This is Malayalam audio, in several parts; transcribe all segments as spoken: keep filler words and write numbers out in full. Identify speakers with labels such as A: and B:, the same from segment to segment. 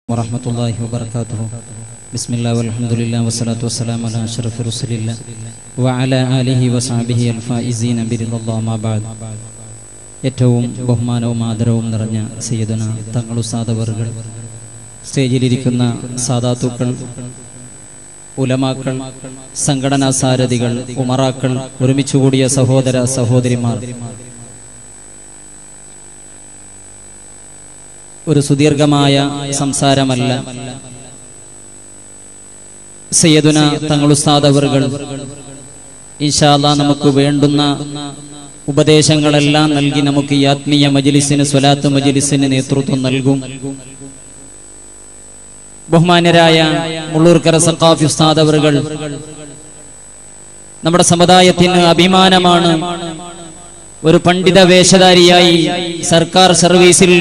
A: warahmatullahi wabarakatuh. Bismillah walhamdulillah wassalatu wassalamu ala asyrafir rasulillah wa ala alihi wa sahbihi al-faizina biridallah ma ba'd. ഏറ്റവും ബഹുമാനവും ആദരവും നിറഞ്ഞ സയ്യിദുന തങ്ങൾ ഉസ്താദ് അവറുകൾ, സ്റ്റേജിലിരിക്കുന്ന സാദാത്തുക്കൾ, ഉലമാക്കൾ, സംഘടനാ സാരഥികൾ, ഉമറാക്കൾ, ഒരുമിച്ചുകൂടിയ സഹോദര സഹോദരിമാർ, ഒരു സുദീർഘമായ സംസാരമല്ല. സയ്യിദുന തങ്ങൾ ഉസ്താദ് അവറുകൾ ഇൻഷാ അല്ലാഹ് നമുക്ക് വേണ്ടുന്ന ഉപദേശങ്ങളെല്ലാം നൽകി നമുക്ക് ഈ ആത്മീയ മജ്ലിസിന്, സ്വലാത്ത് മജ്ലിസിന് നേതൃത്വം നൽകും. ബഹുമാന്യരായ മുള്ളൂർക്കര സഖാഫി ഉസ്താദ് അവറുകൾ നമ്മുടെ സമുദായത്തിന് അഭിമാനമാണ്. ഒരു പണ്ഡിത വേഷധാരിയായി സർക്കാർ സർവീസിൽ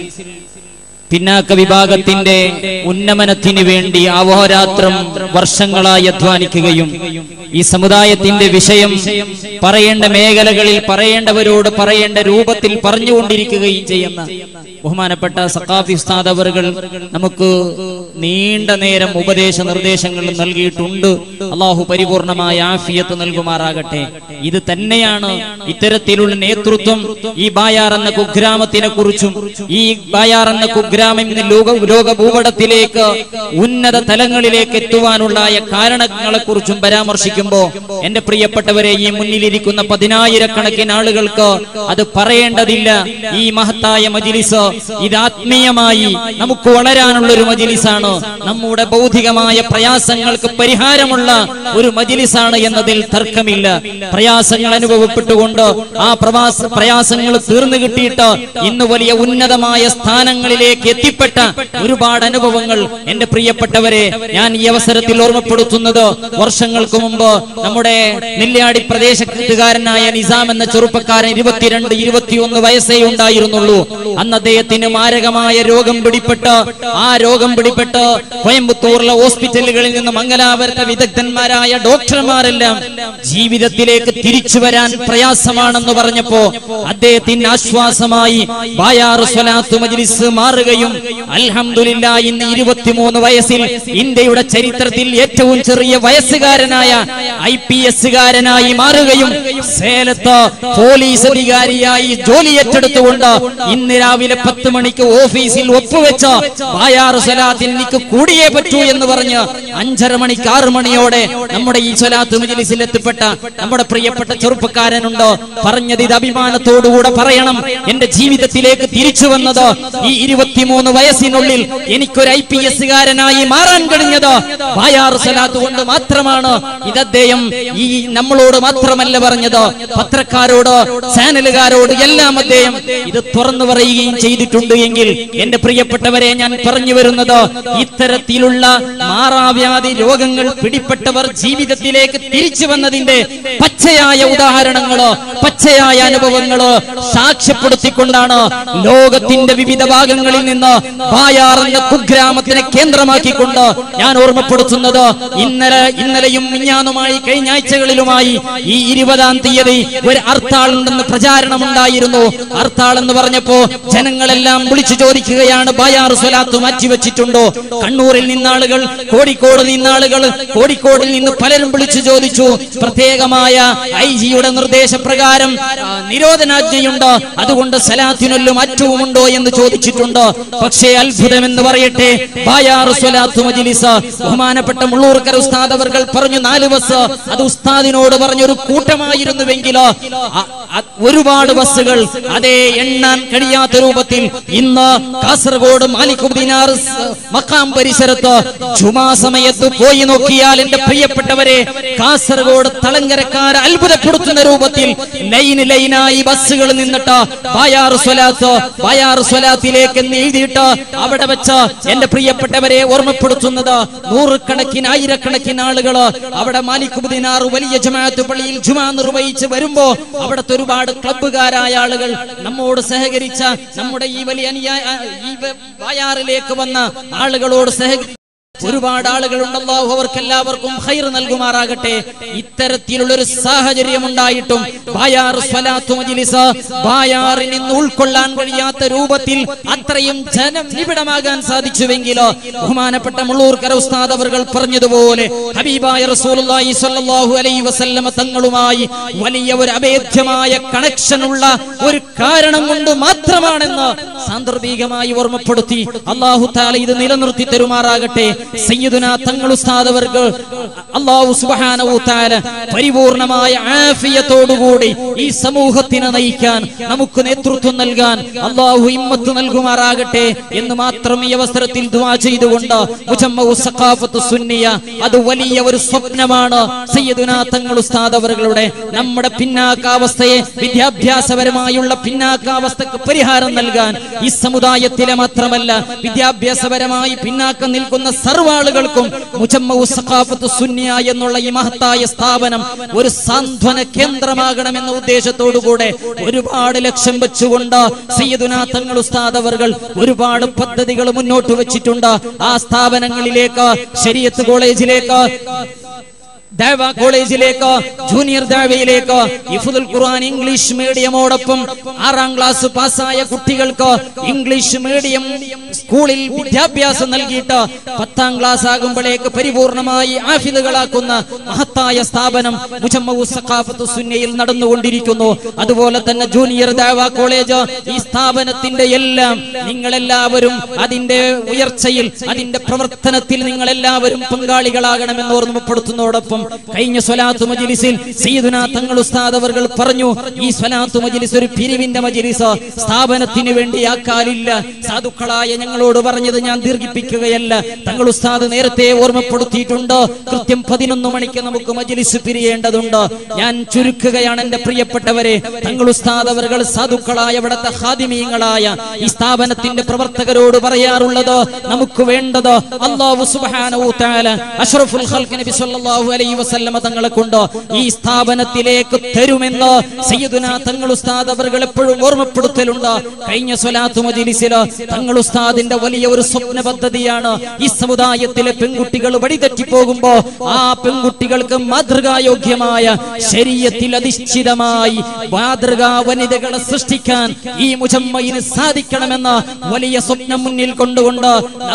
A: പിന്നാക്ക വിഭാഗത്തിന്റെ ഉന്നമനത്തിന് വേണ്ടി അഹോരാത്രം വർഷങ്ങളായി അധ്വാനിക്കുകയും ഈ സമുദായത്തിന്റെ വിഷയം പറയേണ്ട മേഖലകളിൽ പറയേണ്ടവരോട് പറയേണ്ട രൂപത്തിൽ പറഞ്ഞുകൊണ്ടിരിക്കുകയും ചെയ്യുന്ന ബഹുമാനപ്പെട്ട സഖാഫി ഉസ്താദ് അവറുകൾ നമുക്ക് നീണ്ട നേരം ഉപദേശ നിർദ്ദേശങ്ങൾ നൽകിയിട്ടുണ്ട്. അള്ളാഹു പരിപൂർണമായ ആഫിയത്ത് നൽകുമാറാകട്ടെ. ഇത് തന്നെയാണ് ഇത്തരത്തിലുള്ള നേതൃത്വം ഈ ബായാർ എന്ന കുഗ്രാമത്തിനെ കുറിച്ചും ഈ ബായാർ എന്ന കുഗ്രാമം ലോക ലോക ഭൂപടത്തിലേക്ക് ഉന്നത തലങ്ങളിലേക്ക് എത്തുവാനുണ്ടായ കാരണങ്ങളെ കുറിച്ചും പരാമർശിക്കുമ്പോ എന്റെ പ്രിയപ്പെട്ടവരെ, ഈ മുന്നിലിരിക്കുന്ന പതിനായിരക്കണക്കിന് ആളുകൾക്ക് അത് പറയേണ്ടതില്ല. ഈ മഹത്തായ മജ്ലിസ് ഇത് ആത്മീയമായി നമുക്ക് വളരാനുള്ള ഒരു മജ്ലിസാണ്. നമ്മുടെ ഭൗതികമായ പ്രയാസങ്ങൾക്ക് പരിഹാരമുള്ള ഒരു മജ്ലിസാണ് എന്നതിൽ തർക്കമില്ല. പ്രയാസങ്ങൾ അനുഭവപ്പെട്ടുകൊണ്ട് ആ പ്രവാസ പ്രയാസങ്ങൾ തീർന്നു കിട്ടിയിട്ട് ഇന്ന് വലിയ ഉന്നതമായ സ്ഥാനങ്ങളിലേക്ക് എത്തിപ്പെട്ട ഒരുപാട് അനുഭവങ്ങൾ എന്റെ പ്രിയപ്പെട്ടവരെ ഞാൻ ഈ അവസരത്തിൽ ഓർമ്മപ്പെടുത്തുന്നത്, വർഷങ്ങൾക്ക് മുമ്പ് നമ്മുടെ നെല്ലിയാടി പ്രദേശത്തുകാരനായ നിസാം എന്ന ചെറുപ്പക്കാരൻ ഇരുപത്തിരണ്ട് ഇരുപത്തിയൊന്ന് വയസ്സേ ഉണ്ടായിരുന്നുള്ളൂ. അന്ന് അദ്ദേഹത്തിന് മാരകമായ രോഗം പിടിപെട്ട് ആ രോഗം പിടിപെട്ട് കോയമ്പത്തൂരിലെ ഹോസ്പിറ്റലുകളിൽ നിന്ന് മംഗലാപുരത്തെ വിദഗ്ധന്മാരായ ഡോക്ടർമാരെല്ലാം ജീവിതത്തിലേക്ക് തിരിച്ചു വരാൻ പ്രയാസമാണെന്ന് പറഞ്ഞപ്പോ അദ്ദേഹത്തിന് ആശ്വാസമായി ബായാർ സ്വലാത്ത് മജ്ലിസ് മാറുകയും അൽഹംദുലില്ലാഹ് ഇന്ന് ഇരുപത്തിമൂന്ന് വയസ്സിൽ ഇന്ത്യയുടെ ചരിത്രത്തിൽ ഏറ്റവും ചെറിയ വയസ്സുകാരനായ ഐ പി എസുകാരനായി മാറുകയും സേലത്ത് പോലീസ് അധികാരിയായി ജോലി ഏറ്റെടുത്തുകൊണ്ട് ഇന്ന് രാവിലെ പത്ത് മണിക്ക് ഓഫീസിൽ ഒപ്പുവെച്ച ബായാർ സ്വലാത്തിൽ എനിക്ക് കൂടിയേ പറ്റൂ എന്ന് പറഞ്ഞ് അഞ്ചര മണിക്ക് ആറു മണിയോടെ നമ്മുടെ ഈ സ്വലാത്ത് മജ്ലിസിൽ എത്തിപ്പെട്ട നമ്മുടെ പ്രിയപ്പെട്ട ചെറുപ്പക്കാരനുണ്ട്. പറഞ്ഞത് ഇത് അഭിമാനത്തോടുകൂടെ പറയണം. എന്റെ ജീവിതത്തിലേക്ക് തിരിച്ചു വന്നത് ഈ ഇരുപത്തിമൂന്ന് വയസ്സിനുള്ളിൽ എനിക്കൊരു ഐ പി എസുകാരനായി മാറാൻ കഴിഞ്ഞത് ബായാർ സ്വലാത്ത് കൊണ്ട് മാത്രമാണ്. ഇത് അദ്ദേഹം ഈ നമ്മളോട് മാത്രമല്ല പറഞ്ഞത്, പത്രക്കാരോട്, ചാനലുകാരോട് എല്ലാം അദ്ദേഹം ഇത് തുറന്നു പറയുകയും ചെയ്തിട്ടുണ്ട്. എങ്കിൽ എന്റെ പ്രിയപ്പെട്ടവരെ, ഞാൻ പറഞ്ഞു വരുന്നത്, ഇത്തരത്തിലുള്ള മാറാവ്യാധി രോഗങ്ങൾ പിടിപ്പെട്ടവർ ജീവിതത്തിലേക്ക് തിരിച്ചു വന്നതിന്റെ പച്ചയായ ഉദാഹരണങ്ങള്, പച്ചയായ അനുഭവങ്ങള് സാക്ഷ്യപ്പെടുത്തിക്കൊണ്ടാണ് ലോകത്തിന്റെ വിവിധ ഭാഗങ്ങളിൽ നിന്ന് ബായാർ എന്ന കുഗ്രാമത്തിനെ കേന്ദ്രമാക്കിക്കൊണ്ട് ഞാൻ ഓർമ്മപ്പെടുത്തുന്നത്, ഇന്നലെ ഇന്നലെയും മിഞ്ഞാന്നുമായി കഴിഞ്ഞ ആഴ്ചകളിലുമായി ഈ ഇരുപതാം തീയതി ഒരു ഹർത്താൾ ഉണ്ടെന്ന് പ്രചാരണമുണ്ടായിരുന്നു. ഹർത്താൾ എന്ന് പറഞ്ഞപ്പോ ജനങ്ങളെല്ലാം വിളിച്ചു ചോദിക്കുകയാണ്, ബായാർ സ്വലാത്ത് മാറ്റിവെച്ചിട്ടുണ്ടോ? കണ്ണൂരിൽ നിന്നാളുകൾ, കോഴിക്കോട് നിന്നാളുകൾ, കോഴിക്കോടിൽ നിന്ന് പലരും വിളിച്ചു ചോദിച്ചു. പ്രത്യേകമായ ഐ ജിയുടെ നിർദ്ദേശപ്രകാരം നിരോധനാജ്ഞയുണ്ട്, അതുകൊണ്ട് സ്വലാത്തിനൊല്ലു മാറ്റവുമുണ്ടോ എന്ന് ചോദിച്ചിട്ടുണ്ട്. പക്ഷേ അത്ഭുതം എന്ന് പറയട്ടെ, ബായാർ സ്വലാത്ത് മജ്ലിസ് ബഹുമാനപ്പെട്ട മുള്ളൂർക്കര ഉസ്താദ് അവർകൾ പറഞ്ഞു നാല് ബസ്, അത് ഉസ്താദിനോട് പറഞ്ഞൊരു കൂട്ടമായിരുന്നുവെങ്കിലോ ഒരുപാട് ബസ്സുകൾ, അതേ എണ്ണാൻ കഴിയാത്ത രൂപത്തിൽ ഇന്ന് കാസർഗോഡ് മാലിക് ദിനാർ മഖാം പരിസരത്ത് ജുമാ സമയത്ത് പോയി നോക്കിയാൽ എന്റെ പ്രിയപ്പെട്ടവരെ, കാസർഗോഡ് തളങ്കരക്കാരെ അത്ഭുതപ്പെടുത്തുന്ന രൂപത്തിൽ ലൈന് ലൈനായി ബസ്സുകൾ നിന്നിട്ട് ബായാർ സ്വലാത്ത് ബായാർ സ്വലാത്തിലേക്ക് എഴുതിയിട്ട് അവിടെ വെച്ച് എന്റെ പ്രിയപ്പെട്ടവരെ ഓർമ്മപ്പെടുത്തുന്നത്, നൂറുകണക്കിന് ആയിരക്കണക്കിന് ആളുകള് അവിടെ മാലിക് ദിനാർ വലിയ ജമാഅത്ത് പള്ളിയിൽ ജുമാ നിർവഹിച്ച് വരുമ്പോ അവിടുത്തെ ഒരുപാട് ക്ലബ്ബുകാരായ ആളുകൾ നമ്മോട് സഹകരിച്ച നമ്മുടെ ഈ വലിയ ഈ ബായാറിലേക്ക് വന്ന ആളുകളോട് സഹകരിച്ച ഒരുപാട് ആളുകളുണ്ട്. അല്ലാഹു അവർക്കെല്ലാവർക്കും ഖൈർ നൽകുമാറാകട്ടെ. ഇത്തരത്തിലുള്ള ഒരു സാഹചര്യം ഉണ്ടായിട്ടും ബായാർ സ്വലാത്തു മജ്ലിസ് ബായാറിൽ നിന്ന് ഉൾക്കൊള്ളാൻ കഴിയാത്ത രൂപത്തിൽ അത്രയും ജനം നിബിഡമാകാൻ സാധിച്ചുവെങ്കിലോ ബഹുമാനപ്പെട്ട മുള്ളൂർക്കര ഉസ്താദ് അവർ പറഞ്ഞതുപോലെ ഹബീബായ റസൂലുള്ളാഹി സ്വല്ലല്ലാഹു അലൈഹി വസല്ലമ തങ്ങളുമായി വലിയ ഒരു അഭേദ്യമായ കണക്ഷൻ ഉള്ള ഒരു കാരണം കൊണ്ട് മാത്രമാണെന്ന് സാന്ദർഭികമായി ഓർമ്മപ്പെടുത്തി അല്ലാഹു തആല ഇത് നിലനിർത്തി തരുമാറാകട്ടെ. സയ്യിദുനാ തങ്ങൾ ഉസ്താദ് അവർക്ക് അല്ലാഹു സുബ്ഹാനഹു തആല പരിപൂർണമായ ആഫിയത്തോടുകൂടി ഈ സമൂഹത്തിനെ നയിക്കാൻ നമുക്ക് നേതൃത്വം നൽകാൻ അല്ലാഹു ഹിമ്മത്ത് നൽകുമാറാകട്ടെ എന്ന് മാത്രം ഈ അവസരത്തിൽ ദുആ ചെയ്തുകൊണ്ട് മുജമ്മഉ സഖാഫത്തു സുന്നിയ അത് വലിയ ഒരു സ്വപ്നമാണ്. സയ്യിദുനാ തങ്ങൾ ഉസ്താദ് അവരുടെ നമ്മുടെ പിന്നാക്കാവസ്ഥയെ വിദ്യാഭ്യാസപരമായുള്ള പിന്നാക്കാവസ്ഥക്ക് പരിഹാരം നൽകാൻ ഈ സമുദായത്തിലെ മാത്രമല്ല വിദ്യാഭ്യാസപരമായി പിന്നാക്കം നിൽക്കുന്ന സർവാളുകൾക്കും മുജമ്മഉ സഖാഫത്തു സുന്നിയ എന്നുള്ള ഈ മഹത്തായ സ്ഥാപനം ഒരു സാന്ത്വന കേന്ദ്രമാകണമെന്ന ഉദ്ദേശത്തോടുകൂടെ ഒരുപാട് ലക്ഷ്യം വെച്ചുകൊണ്ട് സയ്യിദുനാ തങ്ങൾ ഉസ്താദ് അവർ ഒരുപാട് പദ്ധതികൾ മുന്നോട്ട് വെച്ചിട്ടുണ്ട്. ആ സ്ഥാപനങ്ങളിലേക്ക് ശരീഅത്ത് കോളേജിലേക്ക് ദഅവ കോളേജിലേക്ക് ജൂനിയർ ദഅവയിലേക്ക് ഹിഫ്ദുൽ ഖുർആൻ ഇംഗ്ലീഷ് മീഡിയമോടൊപ്പം ആറാം ക്ലാസ് പാസ്സായ കുട്ടികൾക്ക് ഇംഗ്ലീഷ് മീഡിയം സ്കൂളിൽ വിദ്യാഭ്യാസം നൽകിയിട്ട് പത്താം ക്ലാസ് ആകുമ്പോഴേക്ക് പരിപൂർണമായി ഹാഫിദുകളാക്കുന്ന മഹത്തായ സ്ഥാപനം മുജമ്മഉ സഖാഫത്തു സുന്നയിൽ നടന്നുകൊണ്ടിരിക്കുന്നു. അതുപോലെ തന്നെ ജൂനിയർ ദഅവ കോളേജ് ഈ സ്ഥാപനത്തിന്റെ എല്ലാം നിങ്ങളെല്ലാവരും അതിന്റെ ഉയർച്ചയിൽ അതിന്റെ പ്രവർത്തനത്തിൽ നിങ്ങളെല്ലാവരും പങ്കാളികളാകണമെന്ന് ഓർമ്മപ്പെടുത്തുന്നതോടൊപ്പം കഴിഞ്ഞ സ്വലാത്തു മജ്ലിസിൽ സയ്യിദുനാ തങ്ങൾ ഉസ്താദ് അവർ പറഞ്ഞു ഈ സ്വലാത്തു മജ്ലിസ് ഒരു പിരിവിന്റെ മജ്ലിസ് സ്ഥാപനത്തിന് വേണ്ടി ആക്കാലില്ല. സാധുക്കളായ ഞങ്ങളോട് പറഞ്ഞത് ഞാൻ ദീർഘിപ്പിക്കുകയല്ല. തങ്ങൾ ഉസ്താദ് നേരത്തെ ഓർമ്മപ്പെടുത്തിയിട്ടുണ്ട് കൃത്യം പതിനൊന്ന് മണിക്ക് നമുക്ക് മജ്ലിസ് പിരിയേണ്ടതുണ്ട്. ഞാൻ ചുരുക്കുകയാണ് എന്റെ പ്രിയപ്പെട്ടവരെ. തങ്ങൾ ഉസ്താദ് അവർ സാധുക്കളായ ഇവിടത്തെ ഖാദിമീങ്ങളായ ഈ സ്ഥാപനത്തിന്റെ പ്രവർത്തകരോട് പറയാറുള്ളത് നമുക്ക് വേണ്ടത് അല്ലാഹു സുബ്ഹാനഹു തആല അഷ്റഫുൽ ഖൽഖ് നബി സല്ലല്ലാഹു അലൈഹി വസല്ലമ തങ്ങളെ കൊണ്ട് ഈ സ്ഥാപനത്തിലേക്ക് തരുമെന്ന് സയ്യിദുനാ തങ്ങൾ ഉസ്താദ് അവർ എപ്പോഴും ഓർമ്മപ്പെടുത്തലുണ്ട്. കഴിഞ്ഞ സ്വലാത്തു മജ്ലിസിൽ തങ്ങൾ ഉസ്താദിന്റെ വലിയ ഒരു സ്വപ്ന പദ്ധതിയാണ് ഈ സമുദായത്തിലെ പെൺകുട്ടികൾ വഴിതെറ്റി പോകുമ്പോ ആ പെൺകുട്ടികൾക്ക് മാതൃകായോഗ്യമായ ശരീഅത്തിൽ അധിഷ്ഠിതമായി മാതൃകാ വനിതകളെ സൃഷ്ടിക്കാൻ ഈ മുജമ്മഇന് സാധിക്കണമെന്ന വലിയ സ്വപ്നം മുന്നിൽ കൊണ്ടുകൊണ്ട്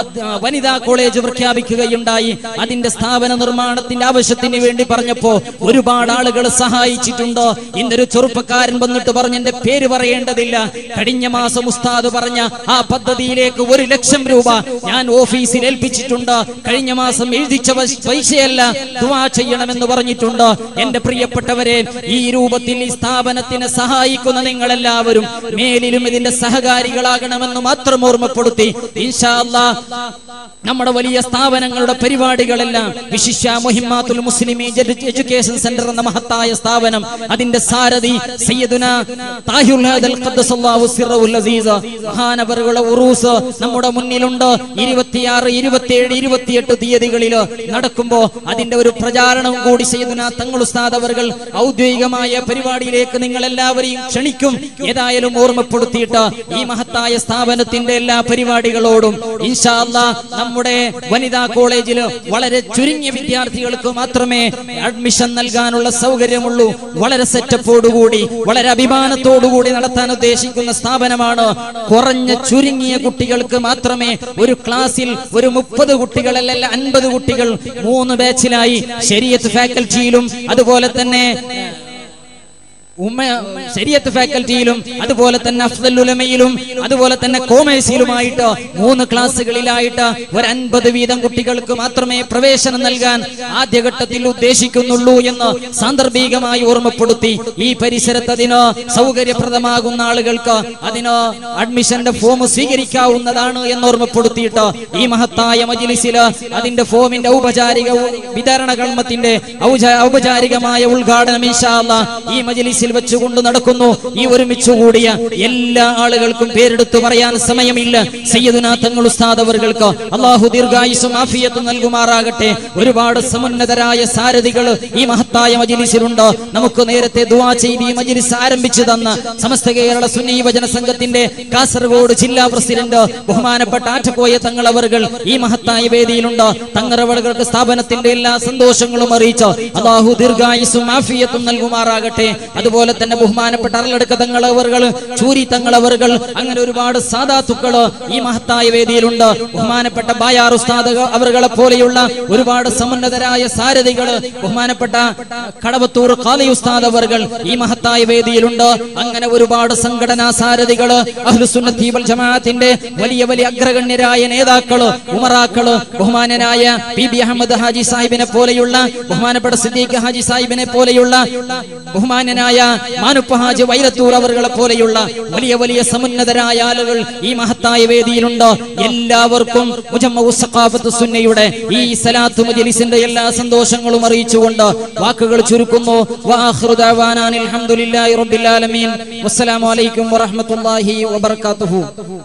A: വനിതാ കോളേജ് പ്രഖ്യാപിക്കുകയുണ്ടായി. അതിന്റെ സ്ഥാപന നിർമ്മാണത്തിന്റെ ആവശ്യത്തിന് വേണ്ടി പറഞ്ഞപ്പോ ഒരുപാട് ആളുകൾ സഹായിച്ചിട്ടുണ്ട്. ഇന്നൊരു ചെറുപ്പക്കാരൻ വന്നിട്ട് പറഞ്ഞ എന്റെ പേര് പറയേണ്ടതില്ല, കഴിഞ്ഞ മാസം ഉസ്താദ് പറഞ്ഞ ആ പദ്ധതിയിലേക്ക് ഒരു ലക്ഷം രൂപ ഞാൻ ഓഫീസിൽ ഏൽപ്പിച്ചിട്ടുണ്ട്. കഴിഞ്ഞ മാസം എഴുതിച്ച പൈസയല്ല, ദുആ ചെയ്യണമെന്ന് പറഞ്ഞിട്ടുണ്ട്. എന്റെ പ്രിയപ്പെട്ടവരെ, ഈ രൂപത്തിൽ ഈ സ്ഥാപനത്തിനെ സഹായിക്കുന്ന നിങ്ങളെല്ലാവരും മേലിലും ഇതിന്റെ സഹകാരികളാകണമെന്ന് മാത്രം ഓർമ്മപ്പെടുത്തി ഇൻഷാ അല്ലാഹ് നമ്മുടെ വലിയ സ്ഥാപനങ്ങളുടെ പരിപാടികളെല്ലാം വിശിഷ്യ മുഹിമ്മാത്തുൽ മുസ്ലിമീൻ എഡ്യൂക്കേഷൻ സെന്റർ എന്ന മഹത്തായ സ്ഥാപനം അതിന്റെ സാരഥി സയ്യിദുനാ താഹിറുൽ ഹദൽ ഖദ്ദസല്ലാഹു സിറഹുൽ അസീസ് മഹാനവറുകളുടെ ഉറൂസ് നമ്മുടെ മുന്നിലുണ്ട്. ഇരുപത്തിയാറ് ഇരുപത്തിയേഴ് ഇരുപത്തിയെട്ട് തീയതികളിൽ നടക്കുമ്പോൾ അതിന്റെ ഒരു പ്രചാരണം കൂടി സയ്യിദുനാ തങ്ങൾ ഉസ്താദ് അവർ ഔദ്യോഗികമായ പരിപാടിയിലേക്ക് നിങ്ങൾ എല്ലാവരെയും ക്ഷണിക്കും. ഏതായാലും ഓർമ്മപ്പെടുത്തിയിട്ട് ഈ മഹത്തായ സ്ഥാപനത്തിന്റെ എല്ലാ പരിപാടികളോടും ഇൻഷാ അല്ലാഹ് നമ്മുടെ വനിതാ കോളേജിൽ വളരെ ചുരുങ്ങിയ വിദ്യാർത്ഥികൾക്ക് മാത്രമേ അഡ്മിഷൻ നൽകാനുള്ള സൗകര്യമുള്ളൂ. വളരെ സെറ്റപ്പോടുകൂടി വളരെ അഭിമാനത്തോടുകൂടി നടത്താൻ ഉദ്ദേശിക്കുന്ന സ്ഥാപനമാണ്. കുറഞ്ഞ ചുരുങ്ങിയ കുട്ടികൾക്ക് മാത്രമേ ഒരു ക്ലാസ്സിൽ ഒരു മുപ്പത് കുട്ടികളല്ല അൻപത് കുട്ടികൾ മൂന്ന് ബാച്ചിലായി ശരീഅത്ത് ഫാക്കൽറ്റിയിലും അതുപോലെ തന്നെ ഉമ്മ ശരീഅത്ത് ഫാക്കൽറ്റിയിലും അതുപോലെ തന്നെ അഫ്ദൽ ഉലമയിലും അതുപോലെ തന്നെ കോമേഴ്സിലുമായിട്ട് മൂന്ന് ക്ലാസ്സുകളിലായിട്ട് ഒരു അൻപത് വീതം കുട്ടികൾക്ക് മാത്രമേ പ്രവേശനം നൽകാൻ ആദ്യഘട്ടത്തിൽ ഉദ്ദേശിക്കുന്നുള്ളൂ എന്ന് സാന്ദർഭികമായി ഓർമ്മപ്പെടുത്തി. ഈ പരിസരത്ത് അതിന് സൗകര്യപ്രദമാകുന്ന ആളുകൾക്ക് അതിന് അഡ്മിഷന്റെ ഫോം സ്വീകരിക്കാവുന്നതാണ് എന്ന് ഓർമ്മപ്പെടുത്തിയിട്ട് ഈ മഹത്തായ മജ്ലിസിൽ അതിന്റെ ഫോമിന്റെ ഔപചാരിക വിതരണ കർമ്മത്തിന്റെ ഔപചാരികമായ ഉദ്ഘാടനം ഇൻഷാ അല്ലാഹ് ഈ മജ്ലിസിൽ മജ്ലിസിൽ വെച്ചുകൊണ്ട് നടക്കുന്നു. ഈ ഒരുമിച്ച് കൂടിയ എല്ലാ ആളുകൾക്കും പേരെടുത്തു പറയാൻ സമയമില്ല. സയ്യിദുനാ തങ്ങൾ ഉസ്താദ് അവർക്ക് അല്ലാഹു ദീർഘായുസ്സും ആഫിയത്തും നൽകുമാറാകട്ടെ. ഒരുപാട് സമുന്നതരായ സാരഥികൾ ഈ മഹത്തായ മജ്ലിസിലുണ്ട്. നമുക്ക് നേരത്തെ ദുആ ചെയ്ത് ഈ മജ്ലിസ് ആരംഭിച്ചു തന്ന സമസ്ത കേരള സുന്നി വചന സംഘത്തിന്റെ കാസർഗോഡ് ജില്ലാ പ്രസിഡന്റ് ബഹുമാനപ്പെട്ട ആറ്റക്കോയ തങ്ങൾ അവർകൾ ഈ മഹത്തായ വേദിയിലുണ്ട്. തങ്ങളവർക്ക് സ്ഥാപനത്തിന്റെ എല്ലാ സന്തോഷങ്ങളും അറിയിച്ച് അല്ലാഹു ദീർഘായുസ്സും ആഫിയത്തും നൽകുമാറാകട്ടെ. അതുപോലെ തന്നെ ബഹുമാനപ്പെട്ട അറളടുക്ക തങ്ങൾ അവർകൾ, ചൂരി തങ്ങൾ അവർകൾ, അങ്ങനെ ഒരുപാട് സാദാത്തുക്കള് ഈ മഹത്തായ വേദിയിലുണ്ട്. ബഹുമാനപ്പെട്ട ബായാർ ഉസ്താദ് അവർകളെ പോലെയുള്ള ഒരുപാട് സമുന്നതരായ സാരഥികൾ, ബഹുമാനപ്പെട്ട കടവത്തൂർ ഖാദി ഉസ്താദ് അവർകൾ ഈ മഹത്തായ വേദിയിലുണ്ട്. അങ്ങനെ ഒരുപാട് സംഘടനാ സാരഥികള്, അഹ്ലുസുന്നത്തി വൽ ജമാഅത്തിന്റെ വലിയ വലിയ അഗ്രഗണ്യരായ നേതാക്കള്, ഉമറാക്കള്, ബഹുമാനനായ പി ബി അഹമ്മദ് ഹാജി സാഹിബിനെ പോലെയുള്ള, ബഹുമാനപ്പെട്ട സിദ്ദീഖ് ഹാജി സാഹിബിനെ പോലെയുള്ള, ബഹുമാനനായ മാനുപ്പ ഹാജി വൈരത്തൂർ അവർകളെ പോലെയുള്ള വലിയ വലിയ സമുന്നതരായ ആളുകൾ ഈ മഹത്തായ വേദിയിലുണ്ട്. എല്ലാവർക്കും മുജമ്മഉ സഖാഫത്ത് സുന്നയുടെ ഈ സലാത്ത് മജ്ലിസിന്റെ എല്ലാ സന്തോഷങ്ങളും അറിയിച്ചുകൊണ്ട് വാക്കുകൾ ചുരുക്കുന്നു. വആഖിറു ദഅവാനാ അൽഹംദുലില്ലാഹി റബ്ബിൽ ആലമീൻ. വസ്സലാമു അലൈക്കും വറഹ്മത്തുള്ളാഹി വബറകാതുഹു.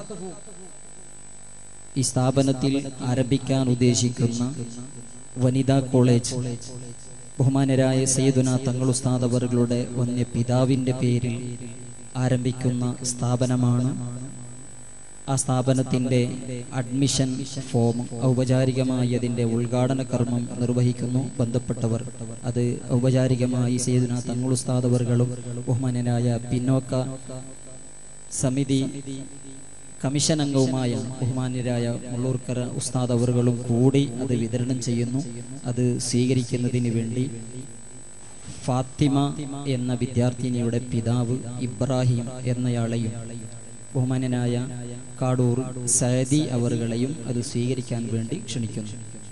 A: ഈ സ്ഥാപനത്തിൽ ആരംഭിക്കാൻ ഉദ്ദേശിക്കുന്ന വനിതാ കോളേജ് ബഹുമാനരായ സയ്യിദുനാ തങ്ങൾ ഉസ്താദ് അവരുടെ വന്യ പിതാവിന്റെ പേരിൽ ആരംഭിക്കുന്ന സ്ഥാപനമാണ്. ആ സ്ഥാപനത്തിന്റെ അഡ്മിഷൻ ഫോം ഔപചാരികമായി അതിന്റെ ഉദ്ഘാടന കർമ്മം നിർവഹിക്കുന്നു ബന്ധപ്പെട്ടവർ. അത് ഔപചാരികമായി സയ്യിദുനാ തങ്ങൾ ഉസ്താദ് അവர்களுം ബഹുമാനനായ പിന്നോക്ക സമിതി കമ്മീഷൻ അംഗവുമായ ബഹുമാന്യരായ മുള്ളൂർക്കര ഉസ്താദ് അവர்களுം കൂടി അത് വിതരണം ചെയ്യുന്നു. അത് സ്വീകരിക്കുന്നതിന് വേണ്ടി ഫാത്തിമ എന്ന വിദ്യാർത്ഥിനിയുടെ പിതാവ് ഇബ്രാഹിം എന്നയാളെയും ബഹുമാന്യനായ കാടൂർ സയദി അവറുകളെയും അത് സ്വീകരിക്കാൻ വേണ്ടി ക്ഷണിക്കുന്നു.